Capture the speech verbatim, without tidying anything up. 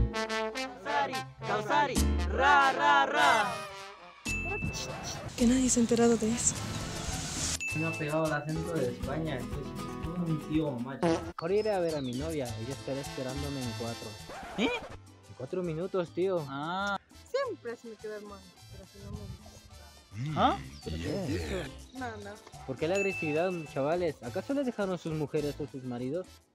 Causari, Causari, ra, ra, ra. Que nadie se ha enterado de eso. Me ha pegado el acento de España, entonces es como un tío macho. Mejor iré a ver a mi novia, ella estará esperándome en cuatro. ¿Eh? En cuatro minutos, tío. Ah, Siempre se me queda el man, pero si no me gusta. ¿ah? ¿Pero qué has dicho? No, no. ¿Por qué la agresividad, chavales? ¿Acaso le dejaron sus mujeres o sus maridos?